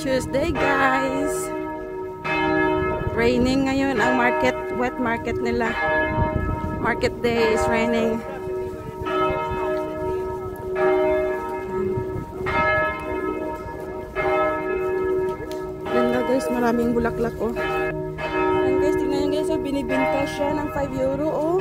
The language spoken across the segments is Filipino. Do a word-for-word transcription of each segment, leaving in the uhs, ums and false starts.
Tuesday, guys. Raining ngayon ang market, wet market nila. Market day is raining. Ganda guys, maraming bulaklak oh. Ayan guys, tingnan nyo guys, oh, binibinta siya ng five euro oh.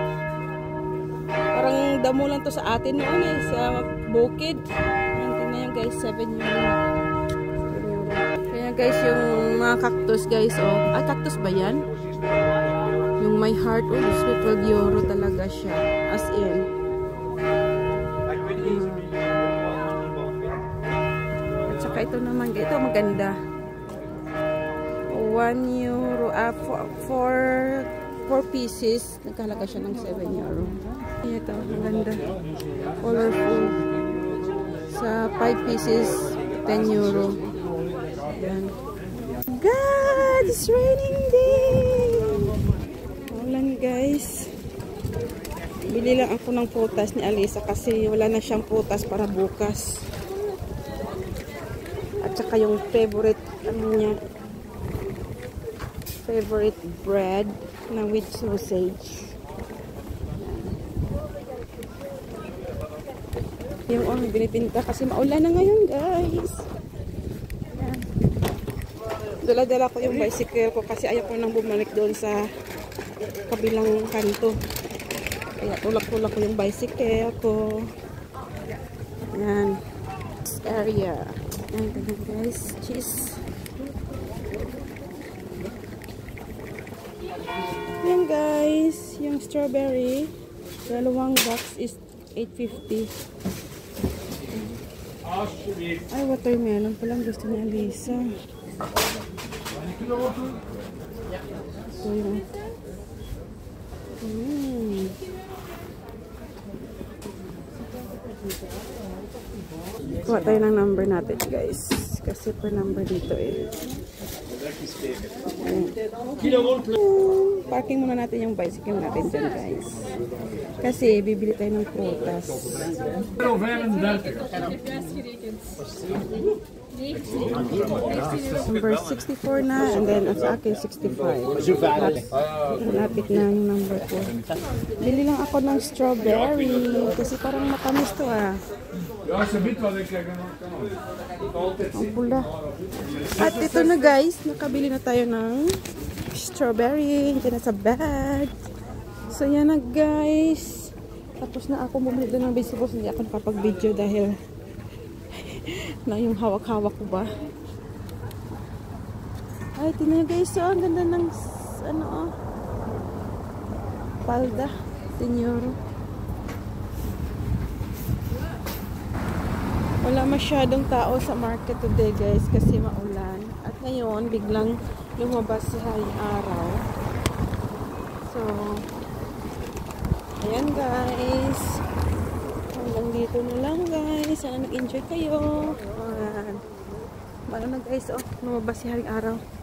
Parang damo lang to sa atin noon eh, sa bukid. Ayan, tingnan nyo guys, seven euro. Kaya guys, yung mga cactus guys oh. Ah, cactus ba yan? Yung my heart oh, twelve euro talaga siya. As in. Hmm. At saka ito naman, ito maganda. one euro, ah, four, four pieces. Nagkalaga siya ng seven euro. Ito, maganda. Colorful. Sa five pieces, ten euro. Ayan. God, it's raining day! Ulan guys. Bili lang ako ng prutas ni Alisa kasi wala na siyang prutas para bukas. At saka yung favorite, ano niya, favorite bread na with sausage. Yung oh, binipinta kasi maulan na ngayon guys. Dala-dala ko yung bicycle ko kasi ayaw ko nang bumalik doon sa kabilang kanto. Kaya tulak-tulak ko yung bicycle ko. Yan. This area. Yan, guys. Cheese. Yan guys. Yung strawberry. Dalawang box is eight fifty. Ay, watermelon pa lang gusto ni Alisa. So, yun. Mm. Kuha tayo ng number natin, guys. Kasi per number dito eh. Ayan. Parking muna natin yung bicycle natin dyan, guys. Kasi bibili tayo ng prutas. Number sixty-four na, and then sa akin sixty-five. Malapit na yung number ko. Bili lang ako ng strawberry kasi parang matamis to ah. Ang pula. At ito na guys, nakabili na tayo ng strawberry. Diyan na sa bag. So yan na guys. Tapos na ako bumili doon ng vegetables. Hindi ako nakapag-video dahil na yung hawak-hawak ko ba. Ay, tingnan guys. So, ang ganda ng ano oh. Palda. ten euro. Wala masyadong tao sa market today guys kasi maulan. At ngayon, biglang lumabas si haring araw. So, ayan guys. Hanggang dito na lang guys. Sana nag-enjoy kayo. Ayan. Ano na guys, oh, lumabas si haring araw.